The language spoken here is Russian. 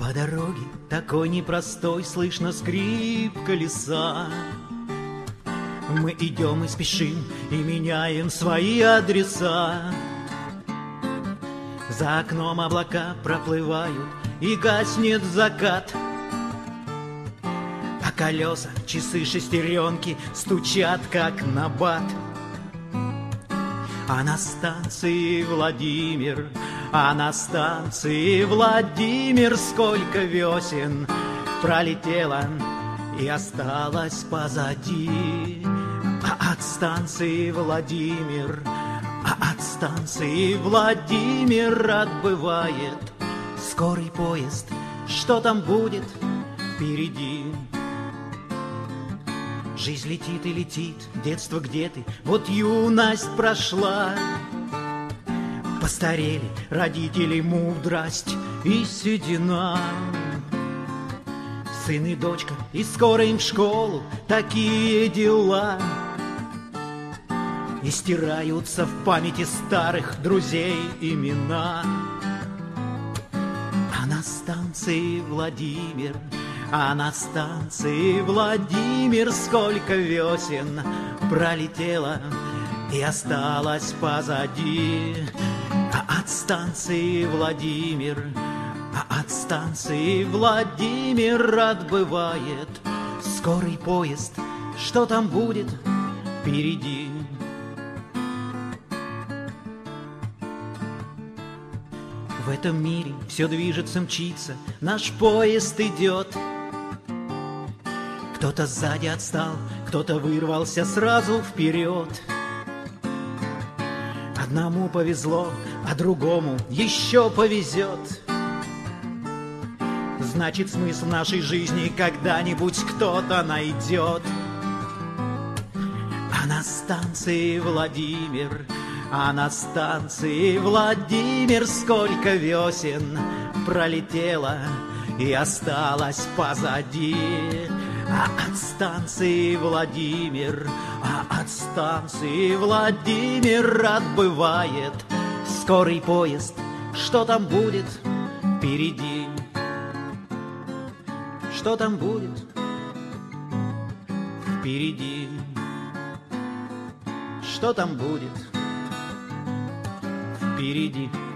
По дороге такой непростой слышно скрип колеса. Мы идем и спешим, и меняем свои адреса. За окном облака проплывают, и гаснет закат. А колеса, часы, шестеренки стучат, как набат. А на станции Владимир, а на станции Владимир сколько весен пролетело и осталось позади. А от станции Владимир, а от станции Владимир отбывает скорый поезд. Что там будет впереди? Жизнь летит и летит, детство где ты? Вот юность прошла. Постарели родители, мудрость и седина. Сын и дочка, и скоро им в школу такие дела. И стираются в памяти старых друзей имена. А на станции Владимир, а на станции Владимир сколько весен пролетело и осталось позади. А от станции Владимир, а от станции Владимир отбывает скорый поезд. Что там будет впереди? В этом мире все движется, мчится, наш поезд идет. Кто-то сзади отстал, кто-то вырвался сразу вперед. Одному повезло, а другому еще повезет. Значит, смысл нашей жизни когда-нибудь кто-то найдет. А на станции Владимир, а на станции Владимир сколько весен пролетело и осталось позади. А от станции Владимир, а от станции Владимир отбывает скорый поезд. Что там будет впереди? Что там будет впереди? Что там будет впереди?